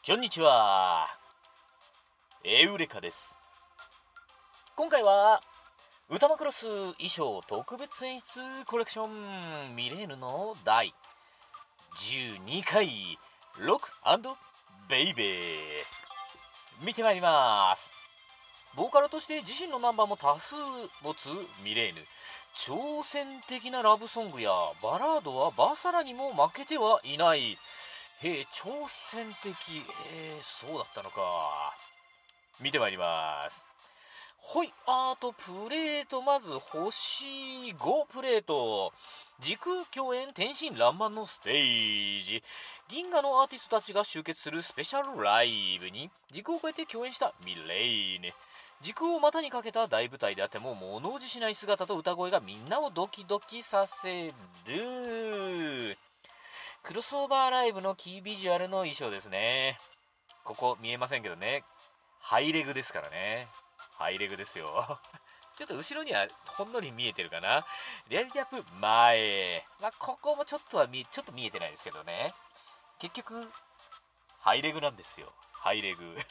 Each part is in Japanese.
こんにちは。エウレカです。今回は歌マクロス衣装特別演出コレクションミレーヌの第12回ロック&ベイベー見てまいります。ボーカルとして自身のナンバーも多数持つミレーヌ。挑戦的なラブソングやバラードはバーサラにも負けてはいない。挑戦的。そうだったのか。見てまいります。ほい、プレート、まず星5プレート。時空共演天真爛漫のステージ。銀河のアーティストたちが集結するスペシャルライブに時空を超えて共演したミレーヌ。時空を股にかけた大舞台であっても物おじしない姿と歌声がみんなをドキドキさせる。クロスオーバーライブのキービジュアルの衣装ですね。ここ見えませんけどね、ハイレグですからね。ハイレグですよ。ちょっと後ろにはほんのり見えてるかな。リアリティアップ前。ここもちょっと見えてないですけどね。結局、ハイレグなんですよ。ハイレグ。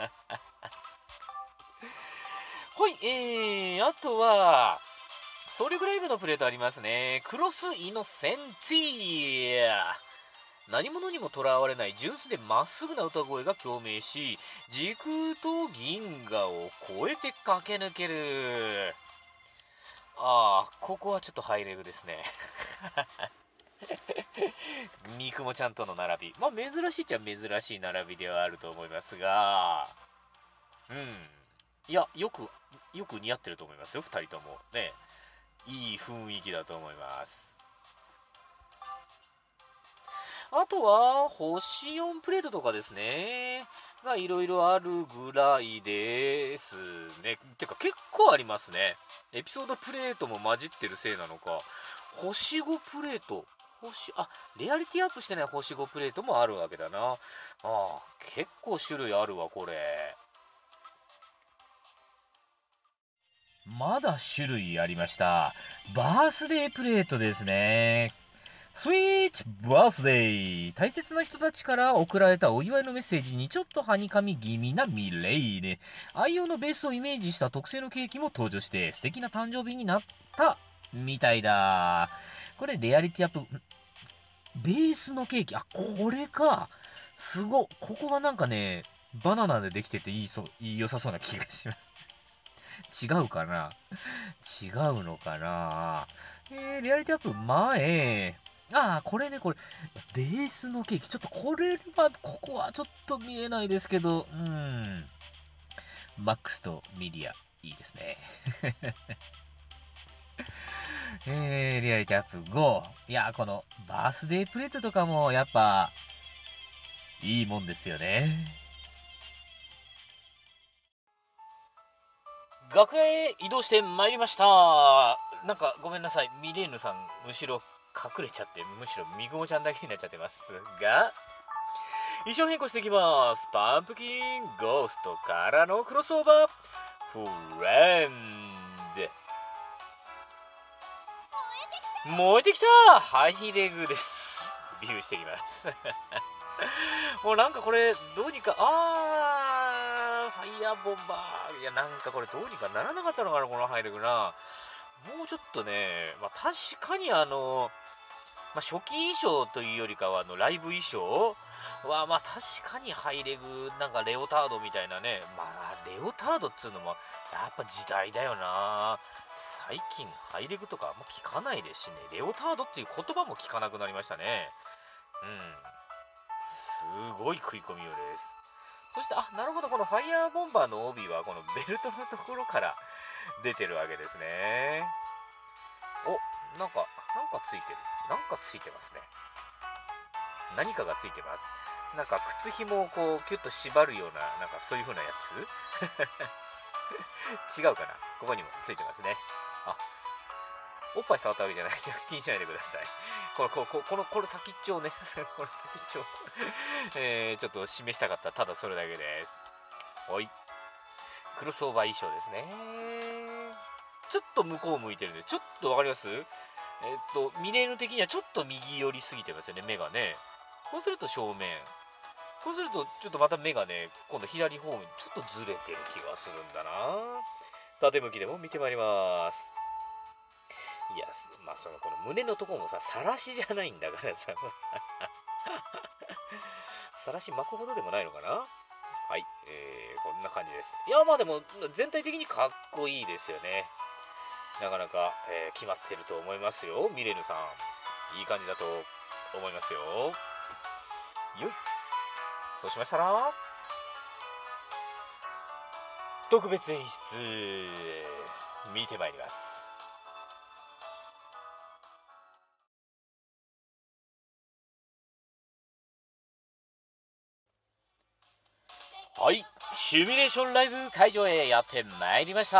ほい、あとは、ソウルグレイブのプレートありますね。クロスイノセンティア。何者にもとらわれない純粋でまっすぐな歌声が共鳴し、時空と銀河を超えて駆け抜ける。ここはちょっとハイレグですね。肉もちゃんとの並び。珍しいっちゃ珍しい並びではあると思いますが、いや、よく似合ってると思いますよ、2人とも。ね。いい雰囲気だと思います。あとは、星4プレートとかですね。がいろいろあるぐらいですね。てか結構ありますね。エピソードプレートも混じってるせいなのか。星5プレート。レアリティアップしてない星5プレートもあるわけだな。結構種類あるわ、これ。まだ種類ありました。バースデープレートですね。スイートバースデー。大切な人たちから送られたお祝いのメッセージにちょっとはにかみ気味なミレイネ。愛用のベースをイメージした特製のケーキも登場して素敵な誕生日になったみたいだ。これレアリティアップ。ベースのケーキ。これか。ここがなんかね、バナナでできてていい良さそうな気がします。違うかな違うのかな。レアリティアップ前。これね、ベースのケーキ。ちょっとここはちょっと見えないですけど、マックスとミリア、いいですね。リアリティアップ5。いや、このバースデープレートとかもやっぱ、いいもんですよね。楽屋へ移動してまいりました。なんかごめんなさい、ミレーヌさんむしろ隠れちゃって、むしろミグモちゃんだけになっちゃってますが、衣装変更していきます。パンプキンゴーストからのクロスオーバーフレンド。燃えてきた。ハイレグです。ビューしていきますもうなんかこれどうにか、ファイヤーボンバー。いや、なんかこれどうにかならなかったのかな、このハイレグな。もうちょっとね、確かに初期衣装というよりかはライブ衣装は確かにハイレグ、なんかレオタードみたいなね。レオタードっつうのもやっぱ時代だよな。最近ハイレグとかあんま聞かないですしね。レオタードっていう言葉も聞かなくなりましたね。すごい食い込みようです。そしてなるほど、このファイヤーボンバーの帯はこのベルトのところから出てるわけですね。なんかついてる。なんかついてますね。何かがついてます。なんか靴紐をこうキュッと縛るような、なんかそういう風なやつ違うかな。ここにもついてますね。おっぱい触ったわけじゃないですよ。気にしないでください。この先っちょをね、この先っちょをちょっと示したかった。ただそれだけです。クロスオーバー衣装ですね。ちょっと向こう向いてるんで、ちょっとわかります？ミレーヌ的にはちょっと右寄りすぎてますよね、目がね。こうすると正面。 こうするとちょっとまた目がね今度左方面ちょっとずれてる気がするんだな。縦向きでも見てまいります。いや、まあそのこの胸のところもさ、さらしじゃないんだからささらし巻くほどでもないのかな。はい、こんな感じです。いや、まあでも全体的にかっこいいですよね。なかなか、決まってると思いますよ、ミレヌさん。いい感じだと思いますよ。よい。そうしましたら、特別演出、見てまいります。はい、シミュレーションライブ会場へやってまいりました。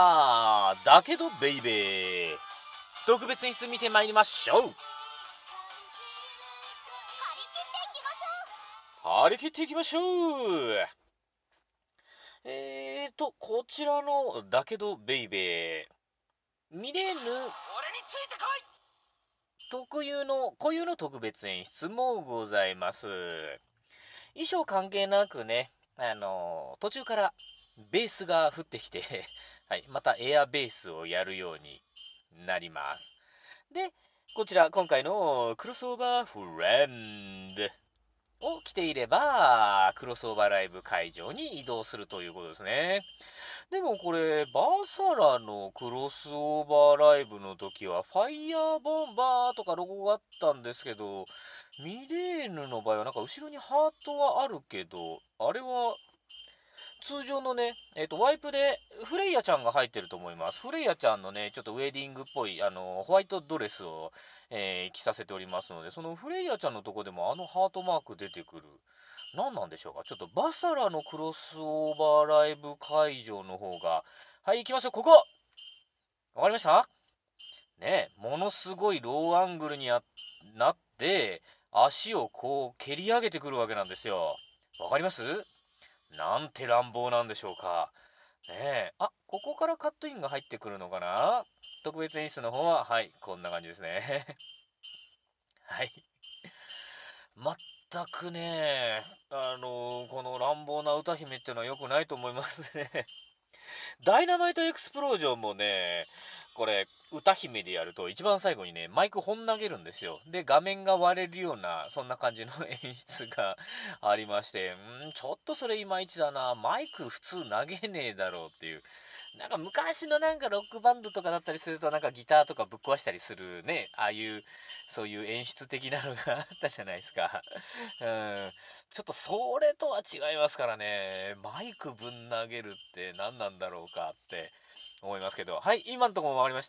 だけどベイベー、特別演出見てまいりましょう。張り切っていきましょう。こちらのだけどベイベー、見れぬ俺についてこい特有の固有の特別演出もございます。衣装関係なくね、途中からベースが降ってきてはい、またエアベースをやるようになります。で、こちら今回のクロスオーバーフレンドを着ていれば、クロスオーバーライブ会場に移動するということですね。でもこれ、バーサラのクロスオーバーライブの時は、ファイヤーボンバーとかロゴがあったんですけど、ミレーヌの場合はなんか後ろにハートはあるけど、あれは通常のね、ワイプでフレイヤちゃんが入ってると思います。フレイヤちゃんのね、ちょっとウェディングっぽい、ホワイトドレスを、着させておりますので、そのフレイヤちゃんのとこでもハートマーク出てくる。何なんでしょうか。ちょっとバサラのクロスオーバーライブ会場の方が、はい、行きますよ、ここわかりましたね。ものすごいローアングルになって、足をこう蹴り上げてくるわけなんですよ。わかります？なんて乱暴なんでしょうか。ねえ。あ、ここからカットインが入ってくるのかな。特別演出の方は、はい、こんな感じですね。はい。全くね、この乱暴な歌姫っていうのは良くないと思いますね。ダイナマイトエクスプロージョンもね、これ、歌姫でやると一番最後にね、マイク本投げるんですよ。で、画面が割れるような、そんな感じの演出がありまして、ちょっとそれいまいちだな。マイク普通投げねえだろうっていう。なんか昔のなんかロックバンドとかだったりするとなんかギターとかぶっ壊したりするね、ああいうそういう演出的なのがあったじゃないですか。うん。ちょっとそれとは違いますからね、マイクぶん投げるって何なんだろうかって思いますけど。はい、今のところもわかりました？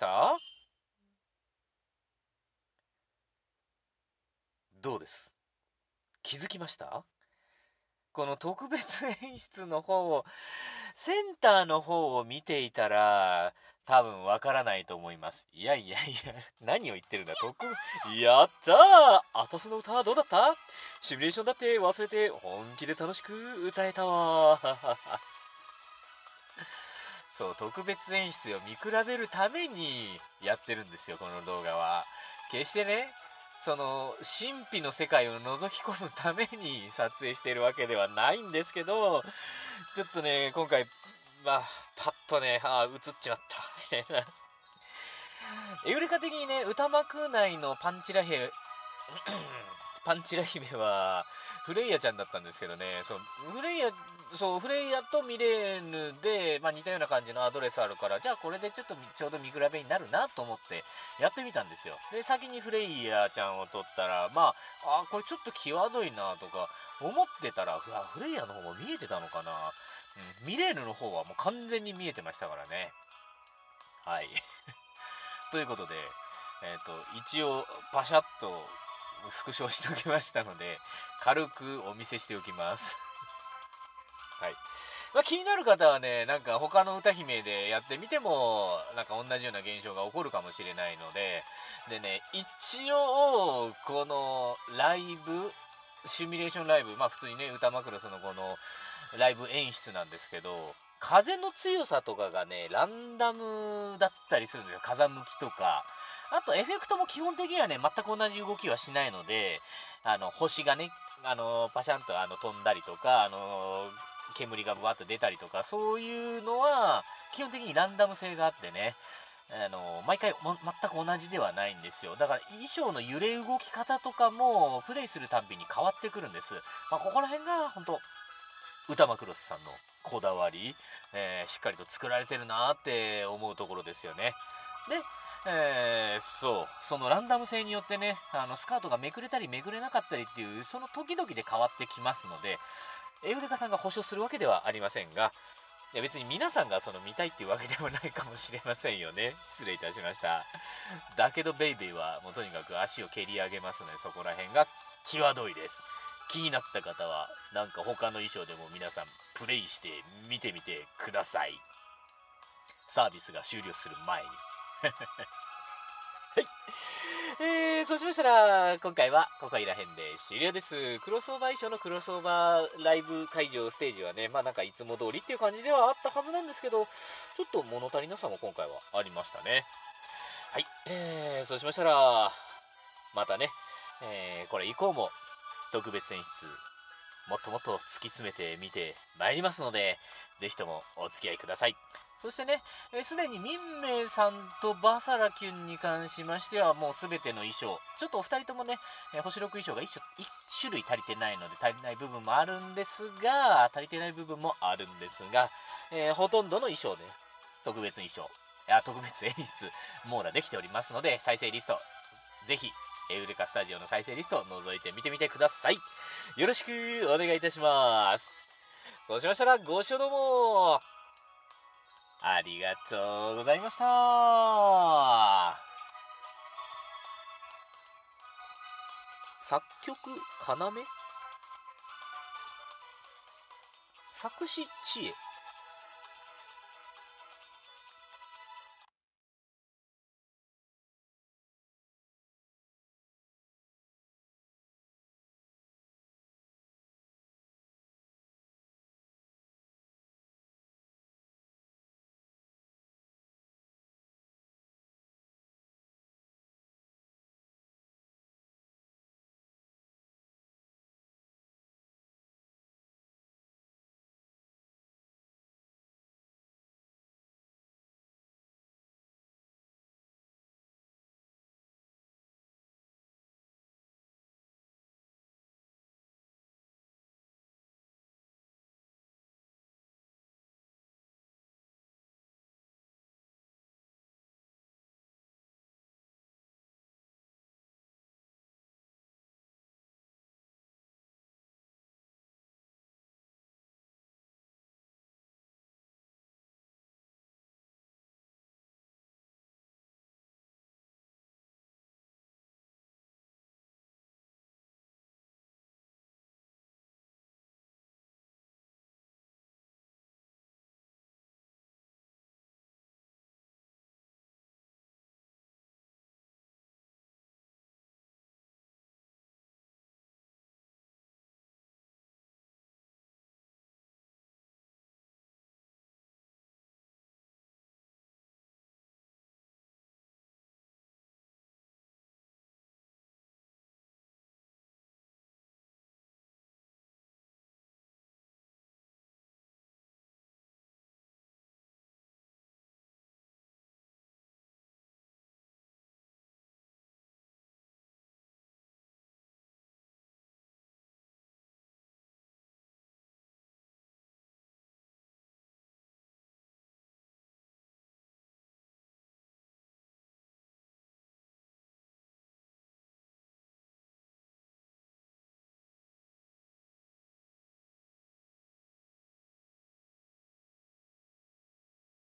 どうです？気づきました？この特別演出の方を、センターの方を見ていたら、多分わからないと思います。いやいやいや、何を言ってるんだ、やったー、あたすの歌どうだった？シミュレーションだって忘れて本気で楽しく歌えたわそう、特別演出を見比べるためにやってるんですよ、この動画は。決してね、その神秘の世界を覗き込むために撮影しているわけではないんですけど、ちょっとね今回まあパッとね映っちまったみたいな。エウレカ的にね歌幕内のパンチラ姫はフレイヤちゃんだったんですけどね、フレイヤとミレーヌで、まあ、似たような感じのアドレスあるから、じゃあこれでちょっとちょうど見比べになるなと思ってやってみたんですよ。で先にフレイヤちゃんを取ったら、まあこれちょっと際どいなとか思ってたら、フレイヤの方も見えてたのかな、ミレーヌの方はもう完全に見えてましたからね。はいということで、一応パシャッとスクショしておきましたので、軽くお見せしておきますはい。まあ、気になる方はね、なんか他の歌姫でやってみても、なんか同じような現象が起こるかもしれないので、でね、一応、このライブ、シミュレーションライブ、まあ普通にね、歌マクロスのこのライブ演出なんですけど、風の強さとかがね、ランダムだったりするんですよ。風向きとか。 あとエフェクトも基本的にはね全く同じ動きはしないので、星がねパシャンと飛んだりとか、煙がブワッと出たりとか、そういうのは基本的にランダム性があってね、毎回全く同じではないんですよ。だから衣装の揺れ動き方とかもプレイするたんびに変わってくるんです。ここら辺が本当歌マクロスさんのこだわり、しっかりと作られてるなって思うところですよね。で、そのランダム性によってね、スカートがめくれたりめくれなかったりっていう、その時々で変わってきますので、エウレカさんが保証するわけではありませんが、いや別に皆さんが見たいっていうわけでもないかもしれませんよね。失礼いたしました。だけどベイベーはもうとにかく足を蹴り上げますので、そこら辺が際どいです。気になった方はなんか他の衣装でも皆さんプレイして見てみてください。サービスが終了する前にはい。そうしましたら、今回はここいらへんで終了です。クロスオーバー衣装のクロスオーバーライブ会場ステージはね、なんかいつも通りっていう感じではあったはずなんですけど、ちょっと物足りなさも今回はありましたね。はい。そうしましたら、またね、これ以降も特別演出、もっともっと突き詰めてみてまいりますので、ぜひともお付き合いください。そしてね、すでに民名さんとバサラキュンに関しましてはもう全ての衣装、ちょっとお二人ともね、星6衣装が1種類足りてないので足りない部分もあるんですが、ほとんどの衣装で、特別演出網羅できておりますので、再生リスト、ぜひ、エウレカスタジオの再生リストを覗いてみてみてください。よろしくお願いいたします。そうしましたら、ご視聴どうもありがとうございました。作曲要作詞知恵